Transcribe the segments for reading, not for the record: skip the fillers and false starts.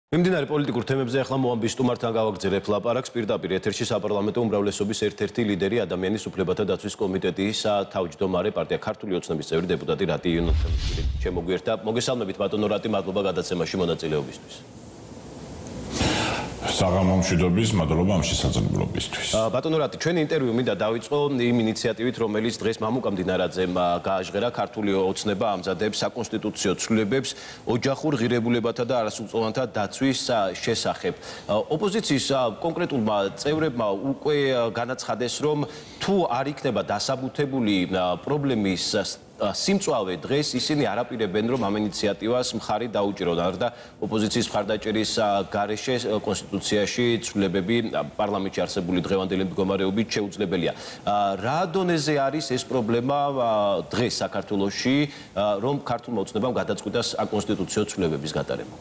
მიმდინარე პოლიტიკურ თემებზე ახლა მოამბის სტუმართან გავაგრძელებ ლაპარაკს პირდაპირ ეთერში საპარლამენტო უმრავლესობის ერთ-ერთი ლიდერი ადამიანის უფლებათა დაცვის კომიტეტის თავმჯდომარე პარტია ქართული ოცნების წევრი დეპუტატი რატი იონოთელი შემოგვიერთა. მოგესალმებით ბატონო რატი, მადლობა გადაცემაში მონაწილეობისთვის. საღამო მშვიდობის, მადლობა ამ შესაძლებლობისთვის. ბატონო რატი, ჩვენი ინტერვიუ მინდა დავიწყო იმ ინიციატივით, რომელიც დღეს მამუკა მდინარაძემ გააჟღერა. ქართული ოცნება ამზადებს საკონსტიტუციო ცვლილებებს ოჯახურ ღირებულებათა და არასრულწლოვანთა დაცვის შესახებ. ოპოზიციის კონკრეტულმა წევრებმა უკვე განაცხადეს, რომ თუ არ იქნება დასაბუთებული პრობლემის სიმწვავე დღეს ისინი არაპირებენ, რომ ამ ინიციატივას მხარი დაუჭირონ. და ოპოზიციის მხარდაჭერის გარეშე კონსტიტუციაში ცვლილებები პარლამენტში არსებული დღევანდელი მდგომარეობით შეუძლებელია. რა დონეზე არის ეს პრობლემა დღეს საქართველოში, რომ ქართულმა ოცნებამ გადაწყვიტა საკონსტიტუციო ცვლილებების გატარება?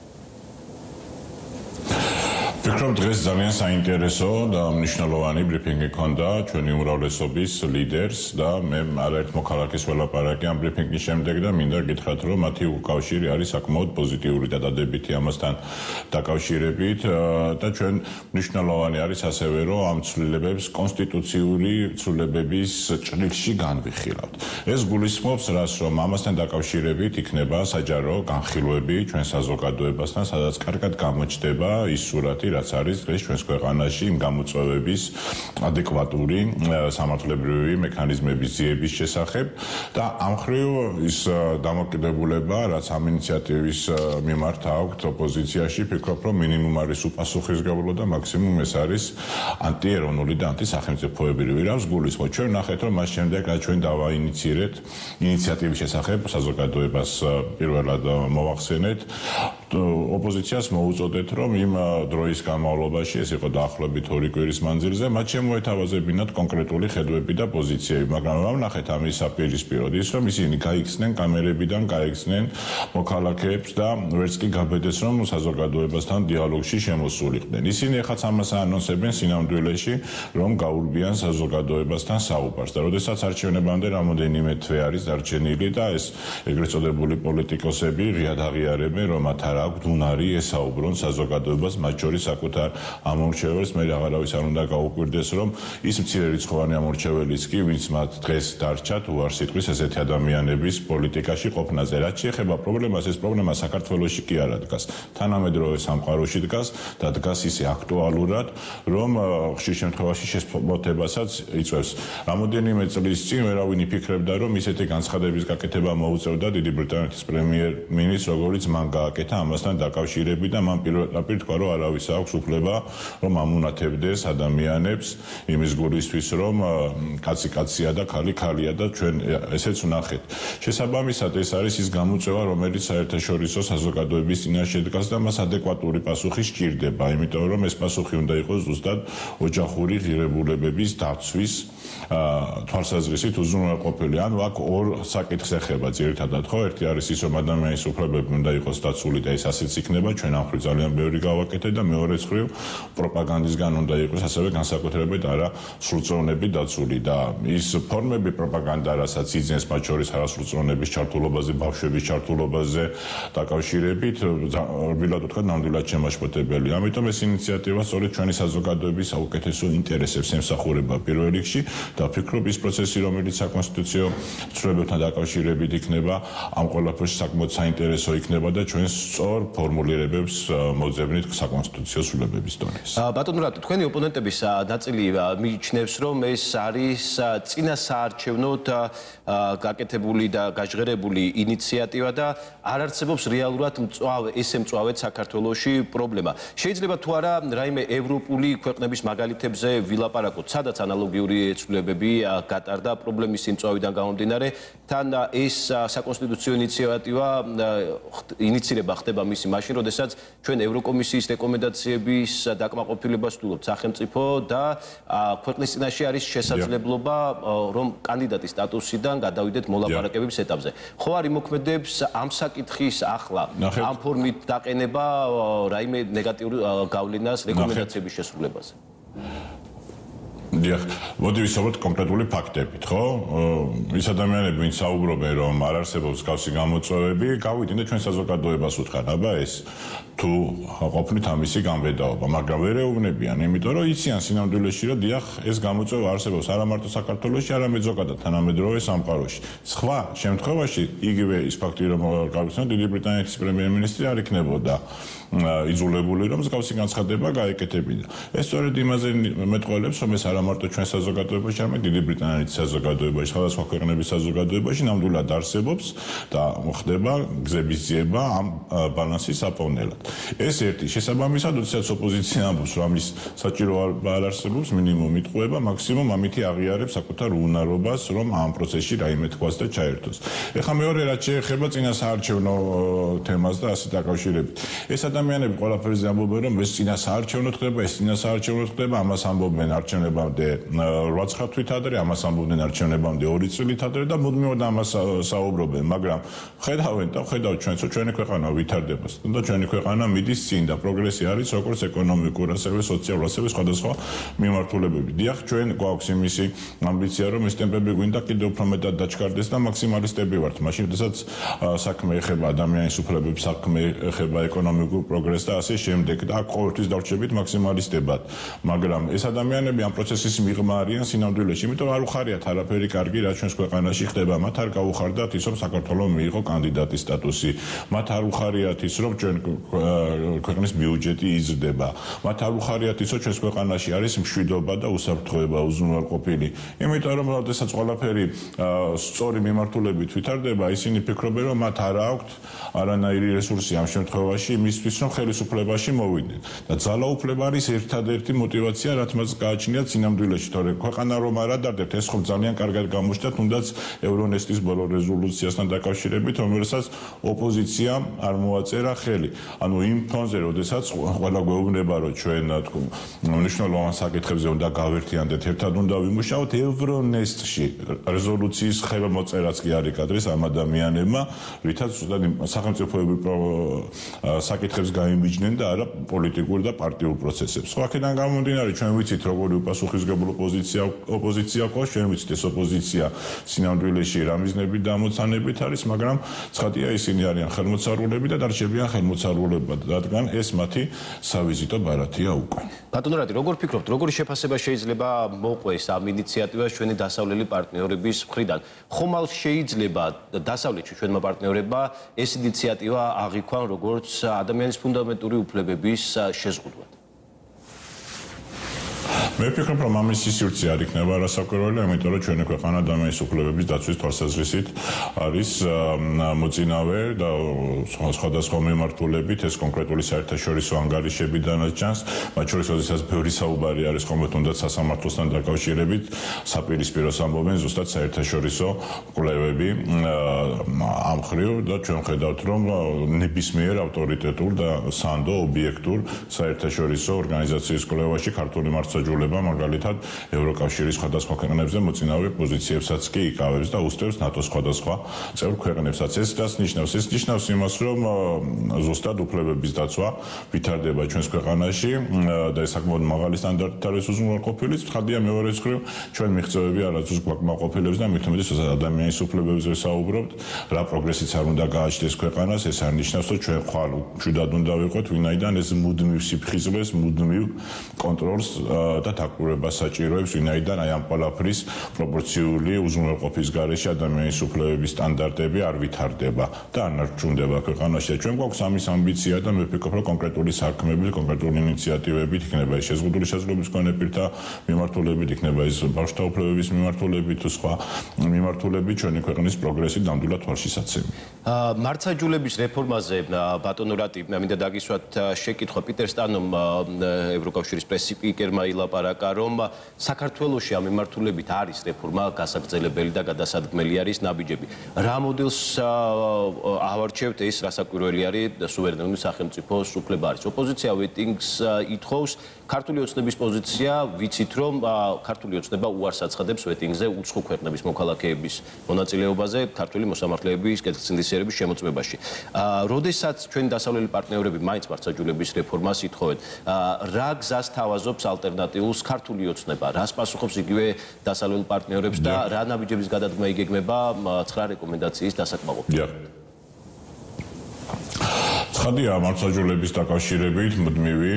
ვფიქრობ, დღეს ძალიან საინტერესო და მნიშვნელოვანი ბრიფინგი ჰქონდა ჩვენი უმრავლესობის ლიდერს და მე არაერთ მოქალაქეს ველაპარაკე ამ ბრიფინგის შემდეგ და მინდა გითხრათ, რომ მათი უკავშირი არის საკმაოდ პოზიტიური და დადებითი ამასთან დაკავშირებით და ჩვენ მნიშვნელოვანი არის ასევე, რომ ამ ცვლილებებს კონსტიტუციური ცვლილებების ჭრილში განვიხილავთ. ეს გულისხმობს რას, რომ ამასთან დაკავშირებით იქნება საჯარო განხილვები ჩვენ საზოგადოებასთან, სადაც კარგად გამოჩნდება ის სურათი, რაც არის დღეს ჩვენს ქვეყანაში იმ გამოწვევების ადეკვატური სამართლებრივი მექანიზმების ძიების შესახებ და ამ მხრივ ის დამოკიდებულება, რაც ამ ინიციატივის მიმართ აქვთ ოპოზიციაში, ფიქრობ, რომ მინიმუმ არის უპასუხისმგებლო და მაქსიმუმ ეს არის ანტიეროვნული და ანტისახელმწიფოებრივი. რას გულისხმობ? ჩვენ ნახეთ, რომ მას შემდეგ რაც ჩვენ დავაინიციირეთ ინიციატივის შესახებ საზოგადოებას პირველად მოვახსენეთ, ოპოზიციას მოუწოდეთ, რომ იმ დროის განმავლობაში, ეს იყო დაახლოებით 2 კვირის მანძილზე, მათ შემოეთავაზებინათ კონკრეტული ხედვები და პოზიციები, მაგრამ ნახეთ ამის საპირისპიროდ ის, რომ ისინი გაიქცნენ კამერებიდან, გაიქცნენ მოქალაქეებს და ვერც კი გაბედეს, რომ საზოგადოებასთან დიალოგში შემოსულიყვნენ. ისინი ახაც ამას აანონსებენ სინამდვილეში, რომ გაურბიან საზოგადოებასთან საუბარს და როდესაც არჩევნებამდე რამოდენიმე თვე არის დარჩენილი და ეს ეგრეთ წოდებული პოლიტიკოსები ღიად აღიარებენ, რომ მათ არ აქვთ უნარი ესაუბრონ საზოგადოებას, მათ შორის საკუთარ ამორჩეველს. მე აღარავის არ უნდა გაუკვირდეს, რომ ის მცირე რიცხოვანი ამორჩეველიც კი, ვინც მათ დღეს დარჩათ უარსიტყვის ესეთი ადამიანების პოლიტიკაში ყოფნაზე. რაც შეეხება პრობლემას, ეს პრობლემა საქართველოში კი არ დგას. თანამედროვე სამყაროში დგას და დგას ისე აქტუალურად, რომ ხშირ შემთხვევაში შესაბამისობასაც იწვევს. რამოდენიმე წლის წინ ვერავინ იფიქრებდა, რომ ისეთი განცხადების გაკეთება მოუწევდა დიდი ბრიტანეთის პრემიერ-მინისტრს, როგორიც მან გააკეთა ამასთან დაკავშირებით და მან პირდაპირ თქვა, რომ არავის აქვს უფლება, რომ ამუნათებდეს ადამიანებს იმის გულისთვის, რომ კაცი კაცია და ქალი ქალია და ჩვენ ესეც ვნახეთ. შესაბამისად, ეს არის ის გამოწვევა, რომელიც საერთაშორისო საზოგადოების წინაშე დგას და მას ადეკვატური პასუხი სჭირდება, იმიტომ რომ ეს პასუხი უნდა იყოს ზუსტად ოჯახური ღირებულებების დაცვის თვალსაზრისით უზრუნველყოფილი. ანუ აქ ორ საკითხს ეხება ძირითადად, ხო? ერთი არის ის, რომ ადამიანის უფლებები უნდა იყოს დაცული და ეს ასეც იქნება, ჩვენ ამ მხრივ ძალიან ბევრი გავაკეთეთ და მეორეც მხრივ პროპაგანდისგან უნდა იყოს ასევე განსაკუთრებით არასრულწლოვნები დაცული და ის ფორმები პროპაგანდა, რასაც იძენს მათ შორის არასრულწლოვნების ჩართულობაზე, ბავშვების ჩართულობაზე დაკავშირებით, რბილად ვთქვა, ნამდვილად შემაშფოთებელია. ამიტომ ეს ინიციატივა სწორედ ჩვენი საზოგადოების საუკეთესო ინტერესებს ემსახურება პირველ რიგში და ვფიქრობ, ის პროცესი, რომელიც საკონსტიტუციო ცვლილებებთან დაკავშირებით იქნება, ამ ყველაფერში საკმაოდ საინტერესო იქნება და ჩვენ სწორ ფორმულირებებს მოძებნით საკონსტიტუციო ცვლილებების დონეს. ბატონო რატი, თქვენი ოპონენტების ნაწილი მიიჩნევს, რომ ეს არის წინა საარჩევნოდ გაკეთებული და გაჟღერებული ინიციატივა და არ არსებობს რეალურად ესე მწვავედ საქართველოში პრობლემა. შეიძლება თუ არა რაიმე ევროპული ქვეყნების მაგალითებზე ვილაპარაკოთ, სადაც ანალოგიური ცვლილებები გატარდა პრობლემის სიმწვავიდან გამომდინარე, თან ეს საკონსტიტუციო ინიციირება ხდება მისი მაშინ, როდესაც ჩვენ ევროკომისიის რეკომენდაციების დაკმაყოფილებას ვთვლობთ სახელმწიფო და ქვეყნის წინაშე არის შესაძლებლობა, რომ კანდიდატის სტატუსიდან გადავიდეთ მოლაპარაკებების ეტაპზე. ხო არ იმოქმედებს ამ საკითხის ახლა ამ ფორმით დაყენება რაიმე ნეგატიური გავლენას რეკომენდაციების შესრულებაზე? დიახ, მოდი ვისაუბროთ კონკრეტული ფაქტებით, ხო? ის ადამიანები, ვინც საუბრობენ, რომ არ არსებობს მსგავსი გამოწვევები, გავიდნენ და ჩვენ საზოგადოებას უთხრან, აბა ეს თუ ყოფნით ამისი განბედაობა, მაგრამ ვერ ეუბნებიან, იმიტომ რომ იციან სინამდვილეში, რომ დიახ, ეს გამოწვევა არსებობს არა მარტო საქართველოში, არამედ ზოგადად თანამედროვე სამყაროში. სხვა შემთხვევაში იგივე ის ფაქტი, რომ გავიხსენოთ, დიდი ბრიტანეთის პრემიერ-მინისტრი არ იქნებოდა იძულებული, რომ მსგავსი განცხადება გაეკეთებინა. ეს სწორედ იმაზე მეტყველებს, რომ ეს არა მარტო ჩვენ საზოგადოებაში, არამედ დიდი ბრიტანეთის საზოგადოებაში, სხვადასხვა ქვეყნების საზოგადოებაში ნამდვილად არსებობს და ხდება გზების ძიება ამ ბალანსის აპოვნელად. ეს ერთი შესაბამისად, როდესაც ოპოზიცია ამბობს, რომ ამის საჭირო არ არსებობს, მინიმუმ იტყუება, მაქსიმუმ ამითი აღიარებს საკუთარ უნარობას, რომ ამ პროცესში რაიმე თქვას და ჩაერთოს. ეხლა მეორე რაც შეეხება წინასაარჩევნო თემას და ასე დაკავშირებით. ეს ადამიანები ყველაფერზე ამბობენ, რომ ეს წინასაარჩევნო ხდება, ეს წინასაარჩევნო ხდება, ამას ამბობენ არჩევნებამდე 8 თვით ადრე, ამას ამბობენ არჩევნებამდე 2 წლით ადრე და მუდმივად ამას საუბრობენ, მაგრამ ხედავთ ჩვენც, ჩვენი ქვეყანა ვითარდება და ჩვენი ქვეყანა მიდის წინ და პროგრესი არის როგორც ეკონომიკურ, ასევე სოციალურ, ასევე სხვადასხვა მიმართულებები. დიახ, ჩვენ გვაქვს იმისი ამბიცია, რომ ეს ტემპები გვინდა კიდევ უფრო მეტად დაჩქარდეს და მაქსიმალისტები ვართ. მაშინ, როდესაც საქმე ეხება ადამიანის უფლებებს, საქმე ეხება ეკონომიკურ პროგრესს და ასე შემდეგ და აქ ყოველთვის დავრჩებით მაქსიმალისტებად. მაგრამ ეს ადამიანები ამ პროცესის მიღმა არიან სინამდვილეში, იმიტომ არ უხარიათ არაფერი კარგი, რაც ჩვენს ქვეყანაში ხდება. მათ არ გაუხარდათ ის, რომ საქართველოს მიიღო კანდიდატის სტატუსი. მათ არ უხარიათ ის, რომ ჩვენ ქვეყნის ბიუჯეტი იზრდება. მათ არ უხარიათ ის, რომ ჩვენს ქვეყანაში არის მშვიდობა და უსაფრთხოება უზრუნველყოფილი. იმიტომ რომ როდესაც ყველაფერი სწორი მიმართულებით ვითარდება, ისინი ფიქრობენ, რომ მათ არ აქვთ არანაირი რესურსი ამ შემთხვევაში იმისთვის, რომ ხელისუფლებაში მოვიდნენ. და ძალაუფლება არის ერთადერთი мотиваცია, რაც მას გააჩნიათ სინამდვილეში, თორე ქვეყანა რომ არ ადარდებთ, ეს ხომ ძალიან კარგად გამოჩნდა, თუნდაც ევრონესტის ბოლო რეზოლუციასთან დაკავშირებით, რომელსაც ოპოზიციამ არ მოაწერა ხელი. ანუ იმ ფონზე, როდესაც ყველა გვეუბნება, რომ ჩვენ მნიშვნელოვან საკითხებზე უნდა გავერთიანდეთ, ერთად უნდა ვიმუშაოთ, ევრონესტში რეზოლუციის ხელმოწერაც კი არ იკადრეს ამ ადამიანებმა, რითაც სახელმწიფოებრივ საკითხებს გაიმიჯნენ და არა პოლიტიკურ და პარტიულ პროცესებს. სხვა აქედან გამომდინარე, ჩვენ ვიცით, როგორი უპასუხისმგებლო ოპოზიცია ყავს, ჩვენ ვიცით, ეს ოპოზიცია სინამდვილეში რა მიზნებით და ამოცანებით არის, მაგრამ ცხადია, ისინი არიან ხელმოწარულები და დარჩებიან ხელმოწარულებად, რადგან ეს მათი სავიზიტო ბარათია უკვე. ბატონო რატი, როგორ ფიქრობთ, როგორი შეფასება შეიძლება მოყვეს ამ ინიციატივას ჩვენი დასავლელი პარტნიორების მხრიდან? ხომალ შეიძლება დასავლეთში ჩვენმა პარტნიორებმა ეს ინიციატივა აღიქვან როგორც ადამიანის ფუნდამენტური უფლებების შეზღუდვა? მე ვფიქრობ, რომ ამის სივრცე არ იქნება არასაკვირველი, იმიტომ რომ ჩვენი ქვეყანა ადამიანის უფლებების დაცვის თვალსაზრისით არის მოწინავე და სხვადასხვა მიმართულებით ეს კონკრეტული საერთაშორისო ანგარიშებიდანაც ჩანს, მათ შორის როდესაც ბევრი საუბარი არის ხოლმე თუნდაც სასამართლოსთან დაკავშირებით, საპირისპიროს ამბობენ ზუსტად საერთაშორისო კვლევები ამ მხრივ და ჩვენ ხედავთ, რომ ნებისმიერ ავტორიტეტულ და სანდო ობიექტურ საერთაშორისო ორგანიზაციის კვლევაში ქართული მართლმსაჯულება მაგალითად ევროკავშირის სხვადასხვა ქვეყნებზე მოწინავე პოზიციებსაც კი იკავებს და უსწრებს ნატოს სხვადასხვა წევრ ქვეყნებსაც. ეს რაც ნიშნავს? ეს ნიშნავს იმას, რომ ზუსტად უფლებების დაცვა ვითარდება ჩვენს ქვეყანაში და ეს საკმაოდ მაღალი სტანდარტით არის უზრუნველყოფილი. ცხადია მეორეც მხრივ ჩვენ მიღწევები არასდროს გვაკმაყოფილებს და მით უმეტეს ადამიანის უფლებებზე საუბრობთ, რა პროგრესიც არ უნდა გააჩნდეს ქვეყანას, ეს არ ნიშნავს, რომ ჩვენ ხვალ მშვიდად უნდა ვიყოთ, ვინაიდან ეს მუდმივ სიფხიზლეს, მუდმივ კონტროლს და დაკვირვებას საჭიროებს, ვინაიდან აი ამ ყველაფრის პროპორციული უზრუნველყოფის გარეშე ადამიანის უფლებების სტანდარტები არ ვითარდება და არ ნარჩუნდება ქვეყანაში. ჩვენ გვაქვს ამის ამბიცია და მე ვფიქრობ, რომ კონკრეტული საქმეებით, კონკრეტული ინიციატივებით იქნება ეს შეზღუდული შესაძლებლობის მქონე პირთა მიმართულებით, იქნება ეს ბავშვთა უფლებების მიმართულებით თუ სხვა მიმართულებით ჩვენი ქვეყნის პროგრესი ნამდვილად თვალშისაცემი. მართლმსაჯულების რეფორმაზე ბატონო რატი, მინდა დაგისვათ შეკითხვა პიტერ სტანომ ევროკავშირის პრესსპიკერმა ილაპარაკა, რომ საქართველოში ამ მიმართულებით არის რეფორმა გასაგრძელებელი და გადასადგმელი არის ნაბიჯები. რა მოდელს ავარჩევთ, ეს რასაკვირველი არის სუვერენული სახელმწიფოს უფლება არის. ოპოზიცია ვეტინგს ითხოვს, ქართული ოცნების პოზიცია ვიცით, რომ ქართული ოცნება უარს აცხადებს ვეტინგზე უცხო ქვეყნების მოქალაქეების მონაწილეობაზე ქართული მოსამართლეების კეთილსინდისიერების შემოწმებაში. როდესაც ჩვენი დასავლელი პარტნიორები მაინც მართლმსაჯულების რეფორმას ითხოვენ, რა გზას თავაზობს ალტერნატიულს ქართული ოცნება, რას პასუხობს იგივე დასავლელ პარტნიორებს და რა ნაბიჯების გადადგმა იგეგმება 9 რეკომენდაციის დასაკმაყოფილებლად? ცხადია, მართლმსაჯულების დაკავშირებით მუდმივი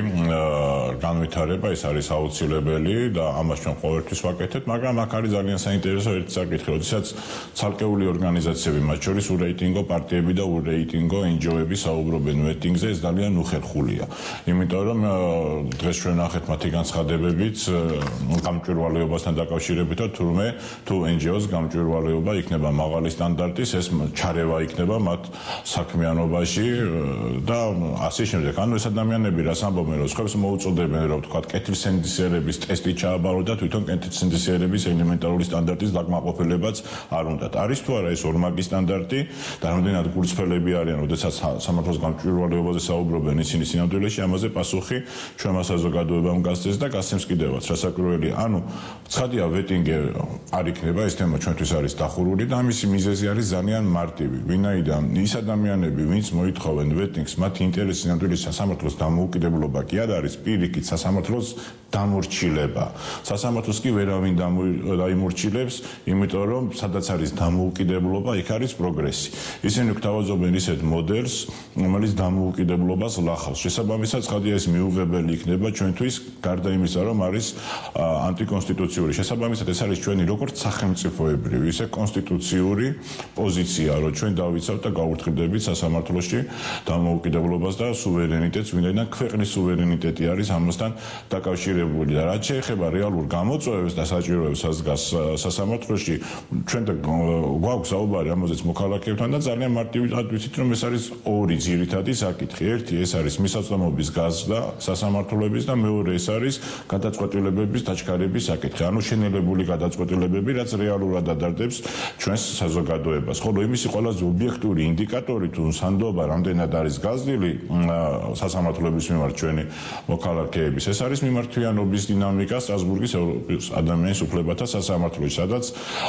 განვითარება ეს არის აუცილებელი და ამას ჩვენ ყოველთვის ვაკეთებთ, მაგრამ აქ არის ძალიან საინტერესო ერთი საკითხი, როდესაც ცალკეული ორგანიზაციები, მათ შორის ურეიტინგო პარტიები და ურეიტინგო NGO-ები საუბრობენ ვეტინგზე, ეს ძალიან უხერხულია. იმიტომ რომ დღეს ჩვენ ნახეთ მათი განცხადებებით გამჭვირვალეობასთან დაკავშირებით, თურმე თუ NGO-ს გამჭვირვალეობა იქნება მაღალი სტანდარტის, ეს ჩარევა იქნება მათ საქმიანობაში და ასე შემდეგ. ანუ ეს ადამიანები რას ამბობენ, რომ სხვებს მოუწოდებენ, რომ თქვა კეთილსინდისიერების ტესტი ჩააბაროთ და თვითონ კეთილსინდისიერების ელემენტარული სტანდარტის დაკმაყოფილებაც არ უნდათ. არის თუ არა ეს ორმაგი სტანდარტი და რამდენად გულწრფელები არიან, როდესაც სამართლის გამჭვირვალეობაზე საუბრობენ ისინი სინამდვილეში, ამაზე პასუხი ჩვენმა საზოგადოებამ გასცეს და გასცემს კიდევაც. რასაკვირველია, ანუ ცხადია ვეტინგი არ იქნება, ეს თემა ჩვენთვის არის დახურული და ამისი მიზეზი არის ძალიან მარტივი. ვინაიდან ის ადამიანები, ვინც მოითხოვენ ვეტინგს, მათი ინტერესი სინამდვილეში სასამართლოს დამოუკიდებლობა კი არ არის, პირიქით სასამართლოს დამორჩილება. სასამართლოს კი ვერავინ დაიმორჩილებს, იმიტომ რომ სადაც არის დამოუკიდებლობა, იქ არის პროგრესი. ისინი გვთავაზობენ ისეთ მოდელს, რომელიც დამოუკიდებლობას ლახავს. შესაბამისად, ცხადია ეს მიუღებელი იქნება ჩვენთვის, გარდა იმისა, რომ არის ანტიკონსტიტუციური. შესაბამისად, ეს არის ჩვენი როგორც სახელმწიფოებრივი, ისე კონსტიტუციური პოზიცია, რომ ჩვენ დავიცავთ და გავურთხრდებით სასამართლოში დამოუკიდებლობას და სუვერენიტეტს, ვინაიდან ქვეყნის სუვერენიტეტი არის ამასთან დაკავშირებული და რაც შეეხება რეალურ გამოწვევებს და საჭიროებს საზგას სასამართლოში, ჩვენ და გვაქვს საუბარი ამაზეც მოქალაქეებთან და ძალიან მარტივად ვიცით, რომ ეს არის ორი ძირითადი საკითხი. ერთი ეს არის მისაწვდომობის გაზრდა სასამართლოების და მეორე ეს არის გადაწყვეტილებების დაჩქარების საკითხი. ანუ შენელებული გადაწყვეტილებები, რაც რეალურად ადარდებს ჩვენს საზოგადოებას. ხოლო იმისი ყველაზე ობიექტური ინდიკატორი თუ სანდობა რამდენად არის გაზრდილი სასამართლოების მიმართ ჩვენი მოქალაქეების, ეს არის მიმართვიანობის დინამიკა სტრასბურგის ადამიანის უფლებათა სასამართლოში, სადაც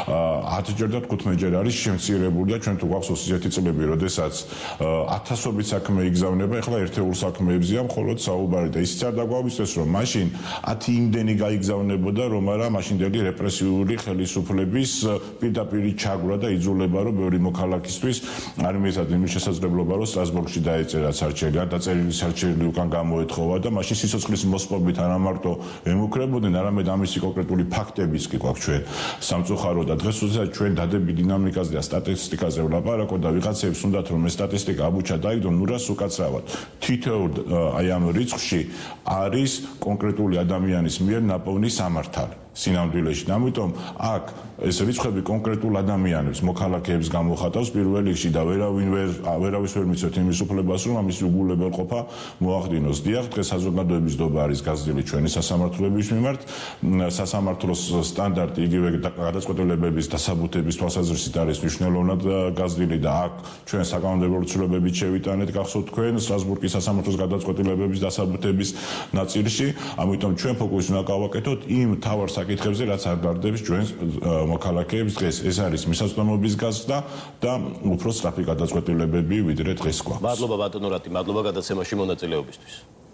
10-ჯერ და 15-ჯერ არის შემცირებული და ჩვენ თუ გვახსოვს ისეთი წლები, როდესაც ათასობით საქმე იგზავნება, ეხლა ერთეულ საქმეებზეა მხოლოდ საუბარი და ისიც არ დაგვაგვისწრებს, რომ მაშინ 10 იმდენი გაიგზავნებოდა, რომ არა მაშინდელი რეპრესიული ხელისუფლების პირდაპირი ჩაგვრა და იძულება, რომ ბევრი მოქალაქისთვის არ მიეცათ იმის შესაძლებლობა, რომ სტრასბურგში დაეწერა სარჩელი, ან დაწერილი სარჩელი უკან გამოეთხოვა და მაშინ სიცოცხლის მოსპობით არა მარტო ემუქრებოდნენ, არამედ ამისი კონკრეტული ფაქტებიც კი გვაქვს ჩვენ სამწუხარო და დღეს როდესაც ჩვენ დადები დინამიკაზე და სტატისტიკაზე ვლაპარაკობთ და ვიღაცებს უნდათ რომ ეს სტატისტიკა აბუჩა დაიგდონ, ნუ რას უკაცრავად. თითოეულ აი ამ რიცხვში არის კონკრეტული ადამიანის მიერ ნაპოვნი სამართალი. სინამდვილეში. ამიტომ აქ ეს რიცხვები კონკრეტულ ადამიანებს, მოქალაქეებს გამოხატავს პირველ რიგში და ვერავის ვერ მიცევთ იმის უფლებას, რომ ამის უგულებელყოფა მოახდინოს. დიახ, დღეს საზოგადოების დობა არის გაზრდილი ჩვენი სასამართლოების მიმართ. სასამართლოს სტანდარტი იგივე გადაწყვეტილებების დასაბუთების თვალსაზრისით არის მნიშვნელოვნად გაზრდილი და აქ ჩვენ საკანონმდებლო ცვლილებებით შევიტანეთ, გახსოვთ თქვენ სტრასბურგის სასამართლოს გადაწყვეტილებების დასაბუთების ნაწილში. ამიტომ ჩვენ ფოკუსი უნდა გავაკეთოთ იმ თავარ საკითხებზე, რაც არ დარდებს ჩვენს მოქალაქეებს დღეს. ეს არის მისაწვდომობის გაზრდა და უფრო სწრაფი გადაწყვეტილებები, ვიდრე დღეს გვაქვს. მადლობა ბატონო რატი, მადლობა გადაცემაში მონაწილეობისთვის.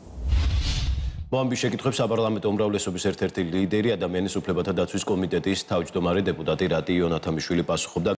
მომბი შეკითხვებს საპარლამენტო უმრავლესობის ერთ-ერთი ლიდერი ადამიანის უფლებათა დაცვის კომიტეტის თავმჯდომარე დეპუტატი რატი იონათამიშვილი პასუხობდა.